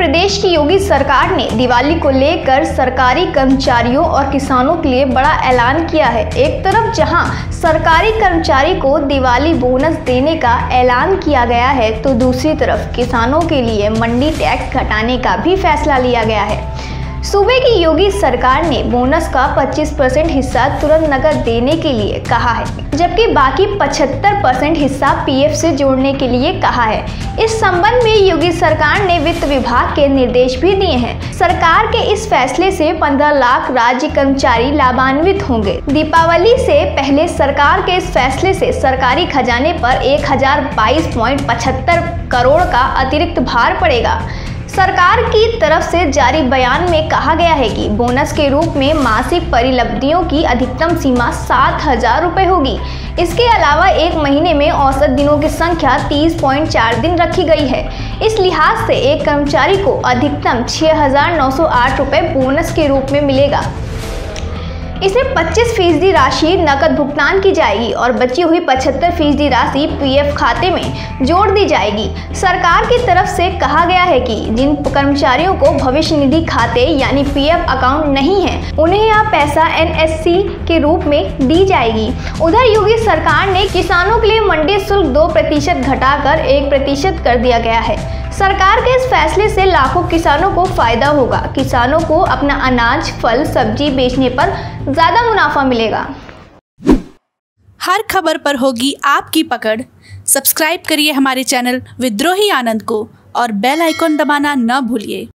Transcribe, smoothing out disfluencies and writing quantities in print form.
प्रदेश की योगी सरकार ने दिवाली को लेकर सरकारी कर्मचारियों और किसानों के लिए बड़ा ऐलान किया है। एक तरफ जहां सरकारी कर्मचारी को दिवाली बोनस देने का ऐलान किया गया है, तो दूसरी तरफ किसानों के लिए मंडी टैक्स घटाने का भी फैसला लिया गया है। सूबे की योगी सरकार ने बोनस का 25% हिस्सा तुरंत नकद देने के लिए कहा है, जबकि बाकी 75% हिस्सा पीएफ से जोड़ने के लिए कहा है। इस संबंध में योगी सरकार ने वित्त विभाग के निर्देश भी दिए हैं। सरकार के इस फैसले से 15 लाख राज्य कर्मचारी लाभान्वित होंगे। दीपावली से पहले सरकार के इस फैसले से सरकारी खजाने पर 1022.75 करोड़ का अतिरिक्त भार पड़ेगा। सरकार की तरफ से जारी बयान में कहा गया है कि बोनस के रूप में मासिक परिलब्धियों की अधिकतम सीमा 7,000 रुपये होगी। इसके अलावा एक महीने में औसत दिनों की संख्या 30.4 दिन रखी गई है। इस लिहाज से एक कर्मचारी को अधिकतम 6,908 रुपये बोनस के रूप में मिलेगा। इसमें 25% राशि नकद भुगतान की जाएगी और बची हुई 75% राशि पीएफ खाते में जोड़ दी जाएगी। सरकार की तरफ से कहा गया है कि जिन कर्मचारियों को भविष्य निधि खाते यानी पीएफ अकाउंट नहीं है, उन्हें यह पैसा एनएससी के रूप में दी जाएगी। उधर योगी सरकार ने किसानों के लिए मंडी शुल्क 2% घटाकर 1% कर दिया गया है। सरकार के इस फैसले से लाखों किसानों को फायदा होगा। किसानों को अपना अनाज, फल, सब्जी बेचने पर ज्यादा मुनाफा मिलेगा। हर खबर पर होगी आपकी पकड़। सब्सक्राइब करिए हमारे चैनल विद्रोही आनंद को और बेल आइकॉन दबाना न भूलिए।